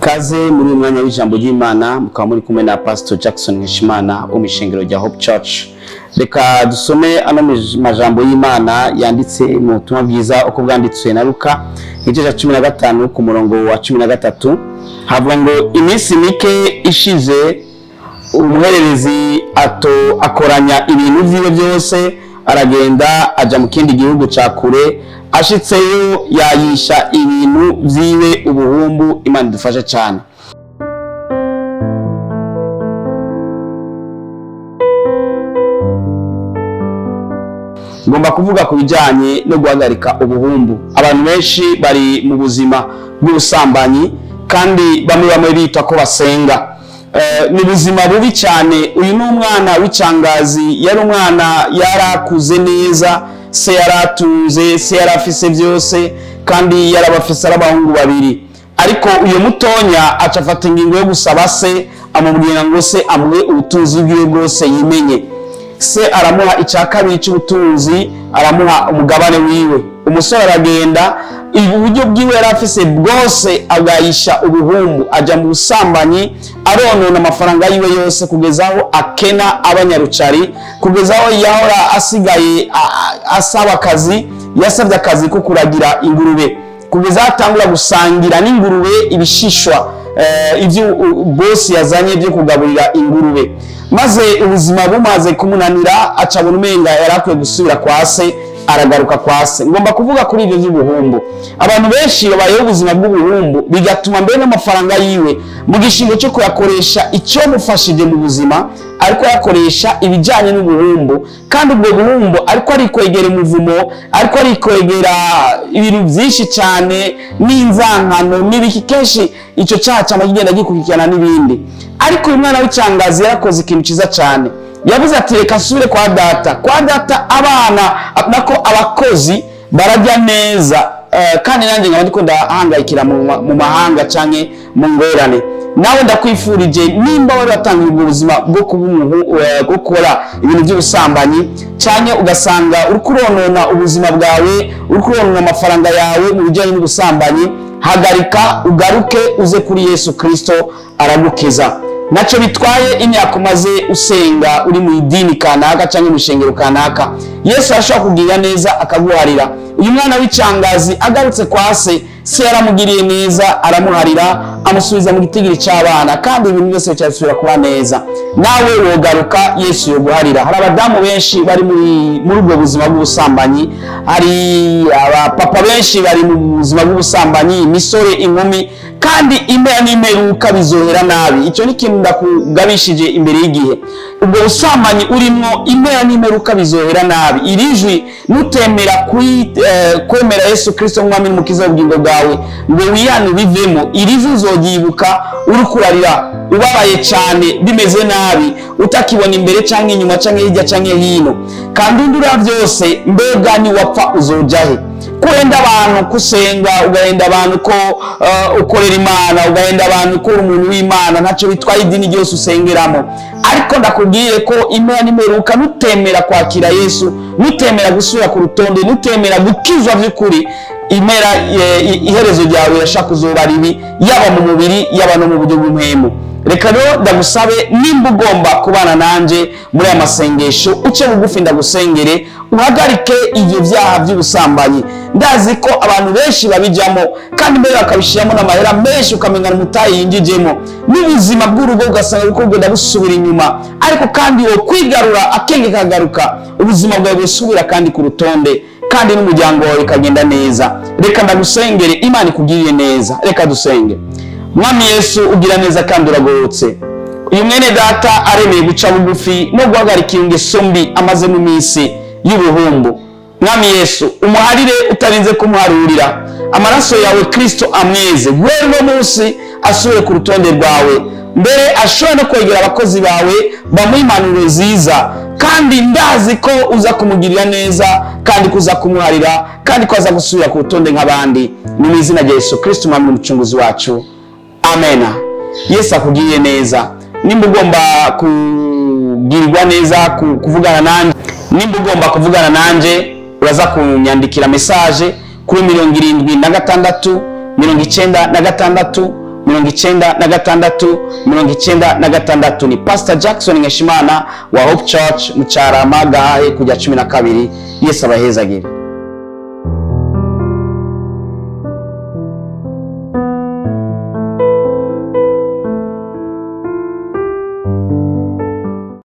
Kaze muri umwanya w'ijambo ry'Imana mukaba muri kumwe na Pastor Jackson Nkeshimana umishengero rya Hope Church. Reka dusome ano majambo y'Imana yanditse mu butumwa bwiza uko bwanditswe na Luka igice cya 15 ku murongo wa 13 havuga ngo iminsi mike ishize umuhererezi akoranya ibintu vyiwe byose aragenda aja mu kindi gihugu ca kure ashitseyo yayisha ibintu vyiwe ubuhumbu. Imana dufashe cyane. Ngomba kuvuga ku bijanye no guhagarika ubuhumbu. Abantu benshi bari mu buzima bw'ubusambanyi kandi bamwe bita ko basenga. Ni buzima bubi cyane. Uyu ni umwana w'icangazi, yari umwana yarakuze neza, se yaratunze, se yarafise byose kandi yarabafise abahungu babiri. Ariko uyu mutonya acafata ingingo yo gusaba se amubwira ngo se amuhe ubutunzi bwiwe bwose yimenye. Se aramuha icyakabiri cy'ubutunzi, aramuha umugabane wiwe. Umusore aragenda uburyo bwiwe yarafise bwose agayisha ubuhumbu, aja mu busambanyi, aronona amafaranga yiwe yose kugezaho akena abanyarucari, kugezaho yahora asigaye asaba akazi, yasabye akazi ko kuragira ingurube, kugezaho atangura gusangira n'ingurube ibishishwa ibyo bosi yazanye byo kugaburira ingurube. Maze ubuzima bumaze kumunanira acabona umenga yarakwiye gusubira kwa se, aragaruka kwa se. Ngomba kuvuga kuri ibyo by'ubuhumbu. Abantu benshi babayeho ubuzima bw'ubuhumbu bigatuma mbere n'amafaranga yiwe mu gishingo cyo kuyakoresha icyo mufashije mu buzima ariko yakoresha ibijyanye n'ubuhumbu, kandi ubwo buhumbu ariko ari kwegera umuvumo, ariko ari kwegera ibintu byinshi cyane n'inzankano n'ibiki. Kenshi icyo cyaha cyamagenda gikurikirana n'ibindi. Ariko uyu mwana w'icangazi yarakoze ikintu cyiza cyane. Yavuze ati reka nsubire kwa data. Kwa data abana nako abakozi barajya neza, kandi nanjye nkaba ndiko ndahangayikira mu mahanga canke mu ngorane. Nawe ndakwifurije nimba wari watangiye ubwo buzima bwo kuba umuntu gukora ibintu by'ubusambanyi canke ugasanga uri kuronona ubuzima bwawe, uri kuronona amafaranga yawe mu bijyanye n'ubusambanyi, hagarika ugaruke uze kuri Yesu Kristo aragukiza. Naco bitwaye imyaka umaze usenga uri mu idini kanaka cyangwa mu shengero kanaka, Yesu arashaka kugira neza akaguharira. Uyu mwana w'icangazi agarutse kwa se, se yaramugiriye neza, aramuharira, amusubiza mu gitigiri cy'abana, kandi ibintu byose cyasubira kuba neza. Nawe wogaruka Yesu yoguharira. Hari abadamu benshi bari muri ubwo buzima bw'ubusambanyi, hari abapapa benshi bari mu buzima bw'ubusambanyi, imisore, inkumi, kandi impera n'imeruka bizohera nabi. Icyo ni ikintu ndakugabishije imbere y'igihe. Ubwo busambanyi urimo impera n'imeruka bizohera nabi. Irijwi nutemera kwemera Yesu Kristo mwami n'umukiza w'ubugingo bwawe ngo wiyane bivemo, irijwi uzogyibuka uri kurarira ubabaye cyane, bimeze nabi, utakibona imbere cyangwa inyuma cyangwa hirya cyangwa hino. Kandi ndura byose mbega ni wapfa uzojahe. Kuhenda abantu kusenga, ugahenda abantu ko ukorera Imana, ugahenda abantu ko umuntu w'Imana, ntacyo bitwaye idini ryose usengeramo. Ariko ndakubwire ko impera n'imeruka nutemera kwakira Yesu, nutemera gusura ku rutonde, nutemera gukizwa by'ukuri, impera iherezo ryawe yashaka kuzoba ribi, yaba mu mubiri yaba no mu buryo bw'umuhemu. Reka rero ndagusabe nimba ugomba kubana nanje muri aya masengesho, uce bugufi ndagusengere uhagarike ivyo vyaha by'ubusambanyi. Ndazi ko abantu benshi babijamo kandi mbere bakabishiramo n'amahera menshi ukamengana umutayi yinjijemo, n'ubuzima bw'urugo ugasanga uko ugenda busubira inyuma. Ariko kandi wo kwigarura akenge kagaruka, ubuzima bwawe busubira kandi ku rutonde, kandi n'umuryango wawe kagenda neza. Reka ndagusengere Imana ikugirire neza. Reka dusenge. Mwami Yesu ugira neza kandi uragorotse. Uyu mwene data aremeye guca bugufi no guhagarika ingeso mbi amaze mu minsi y'ubuhumbu. Mwami Yesu umuharire utarinze kumuharurira. Amaraso yawe Kristo amweze guhera uno munsi asubire ku rutonde rwawe, mbere ashobora no kwegera abakozi bawe bamuha impanuro nziza, kandi ndazi ko uza kumugirira neza kandi kuza kumuharira kandi ko aza gusubira ku rutonde nk'abandi. Mu izina rya Yesu Kristo mwami n'umucunguzi wacu. Amena. Yesu akugiriye neza. Nimba ugomba kugirirwa neza kuvugana nanje, nimba ugomba kuvugana nanje, uraza kunyandikira message kuri 76 96 96 96. Ni Pastor Jackson Nkeshimana wa Hope Church mu Cyarama Gahahe kujya 12. Yesu abahezagire.